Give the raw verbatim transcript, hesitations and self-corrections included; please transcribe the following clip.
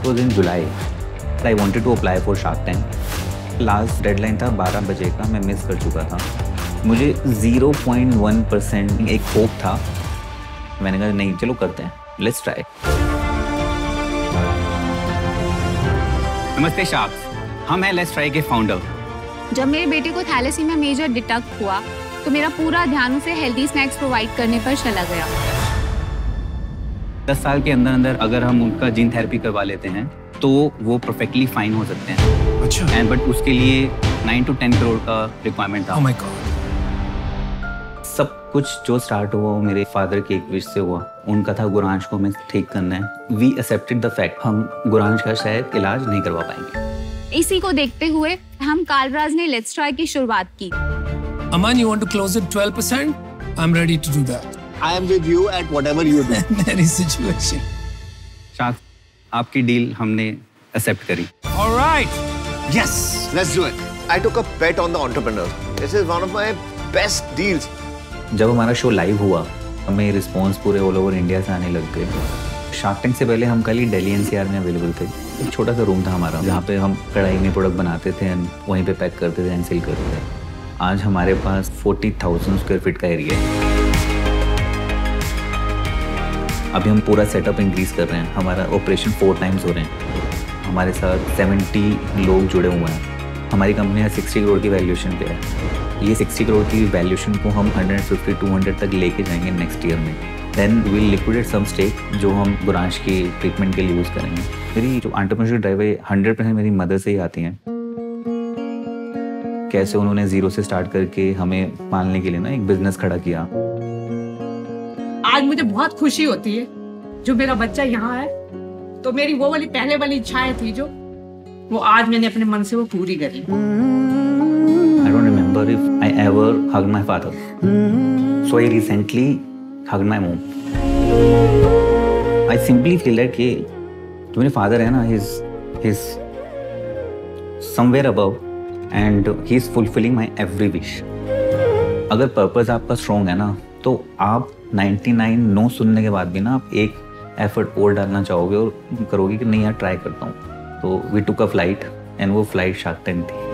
It was in July. I wanted to apply for Shark Tank. Last deadline था बारह बजे का, मैं मिस कर चुका था। मुझे ज़ीरो पॉइंट वन परसेंट एक होप था। मैंने कहा नहीं, चलो करते हैं, लेट्स ट्राई। नमस्ते शार्क्स, हम हैं लेट्स ट्राई के फाउंडर। जब मेरे बेटे को थैलेसीमिया मेजर डिटेक्ट हुआ तो मेरा पूरा ध्यान उसे हेल्दी स्नैक्स प्रोवाइड करने पर चला गया। दस साल के अंदर अंदर अगर हम उनका जीन थेरेपी करवा लेते हैं तो वो परफेक्टली फाइन हो सकते हैं। अच्छा। एंड बट उसके लिए नाइन टू टेन करोड़ का रिक्वायरमेंट था। Oh my God. सब कुछ जो स्टार्ट हुआ वो मेरे फादर की एक विश से हुआ। उनका था गुरांश को हमें ठीक करना है। वी एक्सेप्टेड द फैक्ट हम गुरांश का शायद इलाज नहीं करवा पाएंगे। इसी को देखते हुए हम कालराज ने लेट्स ट्राई की शुरुआत की। Aman, you want to close it twelve percent? I'm ready to do that. I am with you at whatever you do. Any situation. Shark, आपकी डील हमने एक्सेप्ट करी। All right. Yes, let's do it. I took a bet on the entrepreneur. This is one of my best deals. जब हमारा show live हुआ हमें response पूरे all over India से आने लग गए। शार्क टैंक से पहले हम कल ही दिल्ली एनसीआर में अवेलेबल थे। एक छोटा सा रूम था हमारा जहाँ पे हम कढ़ाई में प्रोडक्ट बनाते थे एंड वहीं पे पैक करते थे एंड सेल करते थे। आज हमारे पास फोर्टी थाउजेंड स्क्वायर फीट का एरिया है। अभी हम पूरा सेटअप इंक्रीज कर रहे हैं। हमारा ऑपरेशन फोर टाइम्स हो रहे हैं। हमारे साथ सेवेंटी लोग जुड़े हुए हैं। हमारी कंपनी सिक्सटी करोड़ की वैल्यूएशन पे है। ये सिक्सटी करोड़ की वैल्यूएशन को हम वन फिफ्टी टू हंड्रेड तक लेके जाएंगे नेक्स्ट ईयर में। Then will liquidate some stake जो हम गुरांश की ट्रीटमेंट के लिए यूज़ करेंगे। मेरी जो एंटरप्रेन्योरशिप ड्राइव है हंड्रेड परसेंट मेरी मदर से ही आती हैं। कैसे उन्होंने जीरो से स्टार्ट करके हमें पालने के लिए ना एक बिजनेस खड़ा किया। आज मुझे बहुत खुशी होती है जो मेरा बच्चा यहाँ है। तो मेरी वो वाली पहले वाली इच्छाएं थी जो वो आज मैंने अपने मन से वो पूरी करी। I don't remember if I ever hugged my father. So I recently hugged my mom. I simply feel that कि जो मेरे father है ना, he's he's somewhere above and he's fulfilling my every wish. अगर पर्पस आपका strong है ना तो आप नाइंटी नाइन नो सुनने के बाद भी ना आप एक एफर्ट और डालना चाहोगे और करोगे कि नहीं यार ट्राई करता हूँ। तो we took a flight and वो फ्लाइट शार्क टैंक थी।